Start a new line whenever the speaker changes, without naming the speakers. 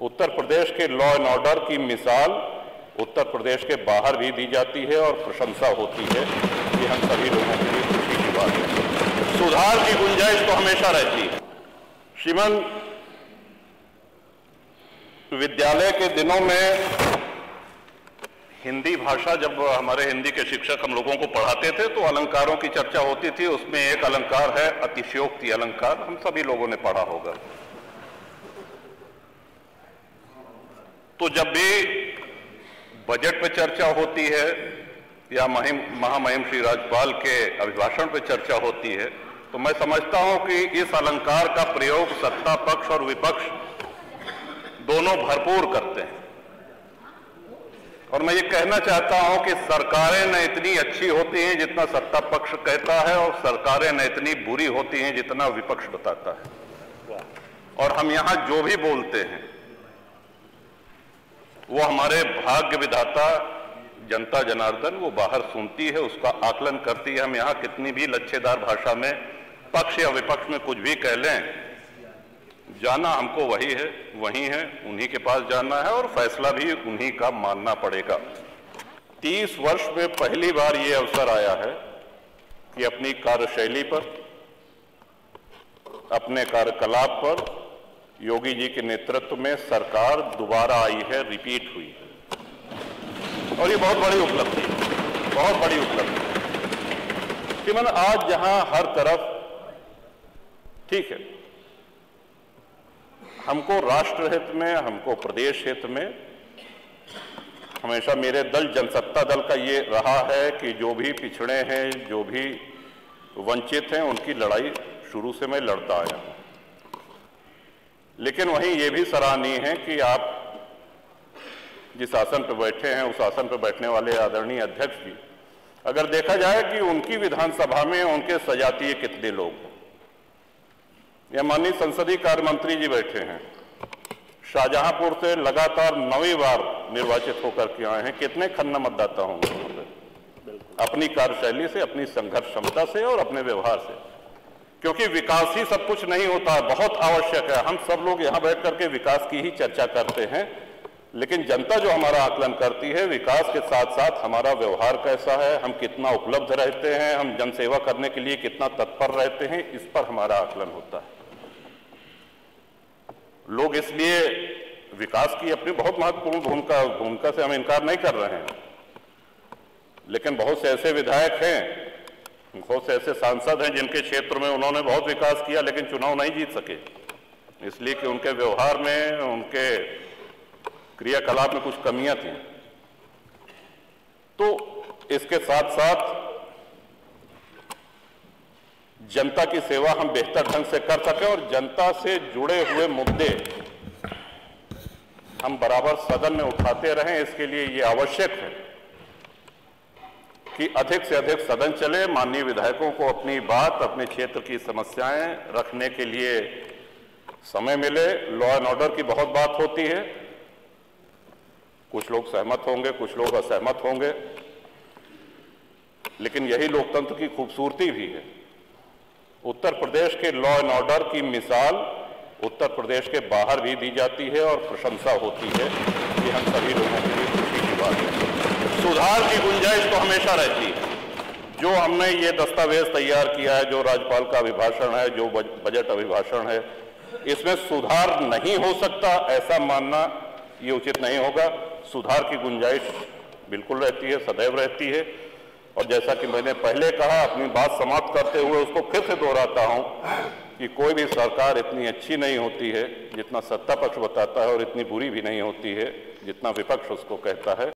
उत्तर प्रदेश के law and order की मिसाल उत्तर प्रदेश के बाहर भी दी जाती है और प्रशंसा होती है। ये हम सभी लोगों के लिए खुशी की बात है। सुधार की गुंजाइश तो हमेशा रहती है। श्रीमान, विद्यालय के दिनों में हिंदी भाषा, जब हमारे हिंदी के शिक्षक हम लोगों को पढ़ाते थे तो अलंकारों की चर्चा होती थी। उसमें एक अलंकार है अतिशयोक्ति अलंकार, हम सभी लोगों ने पढ़ा होगा। तो जब भी बजट पे चर्चा होती है या महामहिम श्री राज्यपाल के अभिभाषण पे चर्चा होती है तो मैं समझता हूं कि इस अलंकार का प्रयोग सत्ता पक्ष और विपक्ष दोनों भरपूर करते हैं। और मैं ये कहना चाहता हूं कि सरकारें न इतनी अच्छी होती हैं जितना सत्ता पक्ष कहता है और सरकारें न इतनी बुरी होती हैं जितना विपक्ष बताता है। और हम यहां जो भी बोलते हैं वो हमारे भाग्य विधाता जनता जनार्दन वो बाहर सुनती है, उसका आकलन करती है। हम यहां कितनी भी लच्छेदार भाषा में पक्ष या विपक्ष में कुछ भी कह लें, जाना हमको वही है, वही है, उन्हीं के पास जाना है और फैसला भी उन्हीं का मानना पड़ेगा। 30 वर्ष में पहली बार ये अवसर आया है कि अपनी कार्यशैली पर, अपने कार्यकलाप पर योगी जी के नेतृत्व में सरकार दोबारा आई है, रिपीट हुई है। और ये बहुत बड़ी उपलब्धि है, बहुत बड़ी उपलब्धि। कि मतलब आज जहां हर तरफ, ठीक है, हमको राष्ट्र हित में, हमको प्रदेश हित में, हमेशा मेरे दल जनसत्ता दल का ये रहा है कि जो भी पिछड़े हैं, जो भी वंचित हैं, उनकी लड़ाई शुरू से मैं लड़ता आया हूं। लेकिन वहीं ये भी सराहनीय है कि आप जिस आसन पर बैठे हैं उस आसन पर बैठने वाले आदरणीय अध्यक्ष जी, अगर देखा जाए कि उनकी विधानसभा में उनके सजातीय कितने लोग, या माननीय संसदीय कार्य मंत्री जी बैठे हैं, शाहजहांपुर से लगातार 9वीं बार निर्वाचित होकर के आए हैं। कितने खन्ना मतदाता होंगे अपनी कार्यशैली से, अपनी संघर्ष क्षमता से और अपने व्यवहार से। क्योंकि विकास ही सब कुछ नहीं होता, बहुत आवश्यक है। हम सब लोग यहां बैठ करके विकास की ही चर्चा करते हैं, लेकिन जनता जो हमारा आकलन करती है विकास के साथ साथ हमारा व्यवहार कैसा है, हम कितना उपलब्ध रहते हैं, हम जनसेवा करने के लिए कितना तत्पर रहते हैं, इस पर हमारा आकलन होता है। लोग इसलिए विकास की अपनी बहुत महत्वपूर्ण भूमिका से हम इनकार नहीं कर रहे हैं, लेकिन बहुत से ऐसे विधायक हैं, बहुत से ऐसे सांसद हैं जिनके क्षेत्र में उन्होंने बहुत विकास किया लेकिन चुनाव नहीं जीत सके, इसलिए कि उनके व्यवहार में, उनके क्रियाकलाप में कुछ कमियां थी। तो इसके साथ साथ जनता की सेवा हम बेहतर ढंग से कर सकें और जनता से जुड़े हुए मुद्दे हम बराबर सदन में उठाते रहें, इसके लिए ये आवश्यक है कि अधिक से अधिक सदन चले, माननीय विधायकों को अपनी बात, अपने क्षेत्र की समस्याएं रखने के लिए समय मिले। लॉ एंड ऑर्डर की बहुत बात होती है, कुछ लोग सहमत होंगे, कुछ लोग असहमत होंगे, लेकिन यही लोकतंत्र की खूबसूरती भी है। उत्तर प्रदेश के लॉ एंड ऑर्डर की मिसाल उत्तर प्रदेश के बाहर भी दी जाती है और प्रशंसा होती है। ये हम सभी लोगों के लिए खुशी की बात है। सुधार की गुंजाइश तो हमेशा रहती है। जो हमने ये दस्तावेज तैयार किया है, जो राज्यपाल का अभिभाषण है, जो बजट अभिभाषण है, इसमें सुधार नहीं हो सकता ऐसा मानना ये उचित नहीं होगा। सुधार की गुंजाइश बिल्कुल रहती है, सदैव रहती है। और जैसा कि मैंने पहले कहा, अपनी बात समाप्त करते हुए उसको फिर से दोहराता हूं कि कोई भी सरकार इतनी अच्छी नहीं होती है जितना सत्ता पक्ष बताता है और इतनी बुरी भी नहीं होती है जितना विपक्ष उसको कहता है।